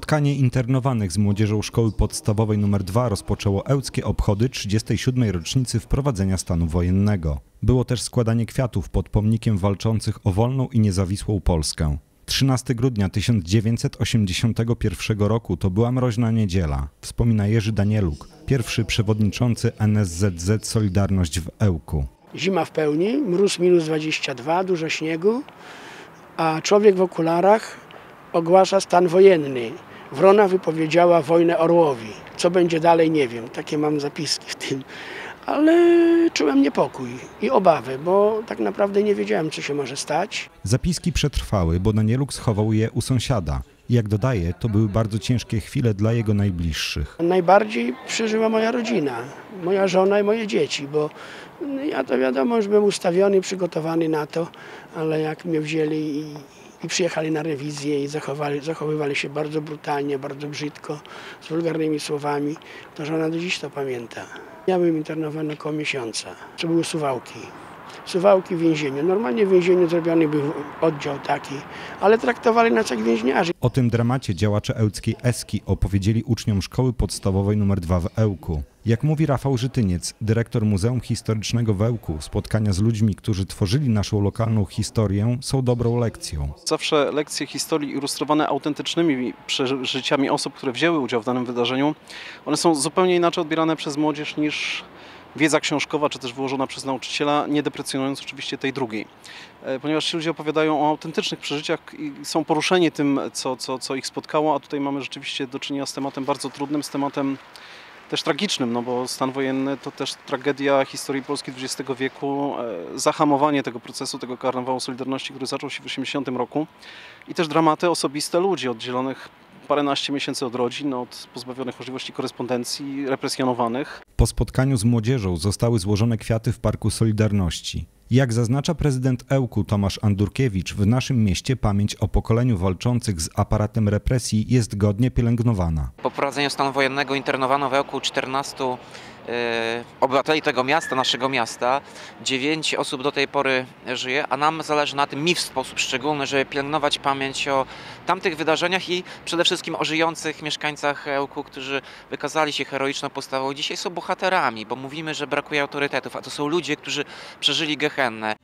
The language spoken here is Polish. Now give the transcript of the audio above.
Spotkanie internowanych z młodzieżą Szkoły Podstawowej nr 2 rozpoczęło ełckie obchody 37. rocznicy wprowadzenia stanu wojennego. Było też składanie kwiatów pod pomnikiem walczących o wolną i niezawisłą Polskę. 13 grudnia 1981 roku to była mroźna niedziela, wspomina Jerzy Danieluk, pierwszy przewodniczący NSZZ Solidarność w Ełku. Zima w pełni, mróz -22, dużo śniegu, a człowiek w okularach ogłasza stan wojenny. Wrona wypowiedziała wojnę orłowi. Co będzie dalej, nie wiem. Takie mam zapiski w tym. Ale czułem niepokój i obawę, bo tak naprawdę nie wiedziałem, co się może stać. Zapiski przetrwały, bo Danieluk schował je u sąsiada. Jak dodaje, to były bardzo ciężkie chwile dla jego najbliższych. Najbardziej przeżyła moja rodzina, moja żona i moje dzieci, bo ja to wiadomo, już byłem ustawiony, przygotowany na to, ale jak mnie wzięli i przyjechali na rewizję i zachowywali się bardzo brutalnie, bardzo brzydko, z wulgarnymi słowami, to żona do dziś to pamięta. Ja byłem internowany około miesiąca. To były Suwałki. Suwałki w więzieniu. Normalnie w więzieniu zrobiony był oddział taki, ale traktowali nas jak więźniarzy. O tym dramacie działacze ełckiej Eski opowiedzieli uczniom Szkoły Podstawowej nr 2 w Ełku. Jak mówi Rafał Żytyniec, dyrektor Muzeum Historycznego w Ełku, spotkania z ludźmi, którzy tworzyli naszą lokalną historię, są dobrą lekcją. Zawsze lekcje historii ilustrowane autentycznymi przeżyciami osób, które wzięły udział w danym wydarzeniu, one są zupełnie inaczej odbierane przez młodzież niż wiedza książkowa, czy też wyłożona przez nauczyciela, nie deprecjonując oczywiście tej drugiej. Ponieważ ci ludzie opowiadają o autentycznych przeżyciach i są poruszeni tym, co ich spotkało, a tutaj mamy rzeczywiście do czynienia z tematem bardzo trudnym, z tematem też tragicznym, no bo stan wojenny to też tragedia historii Polski XX wieku, zahamowanie tego procesu, tego karnawału Solidarności, który zaczął się w 1980 roku i też dramaty osobiste ludzi oddzielonych paręnaście miesięcy od rodzin, od pozbawionych możliwości korespondencji, represjonowanych. Po spotkaniu z młodzieżą zostały złożone kwiaty w Parku Solidarności. Jak zaznacza prezydent Ełku Tomasz Andurkiewicz, w naszym mieście pamięć o pokoleniu walczących z aparatem represji jest godnie pielęgnowana. Po wprowadzeniu stanu wojennego internowano w Ełku 14 obywateli tego miasta, naszego miasta. 9 osób do tej pory żyje, a nam zależy na tym, mi w sposób szczególny, żeby pielęgnować pamięć o tamtych wydarzeniach i przede wszystkim o żyjących mieszkańcach Ełku, którzy wykazali się heroiczną postawą. Dzisiaj są bohaterami, bo mówimy, że brakuje autorytetów, a to są ludzie, którzy przeżyli gehennę.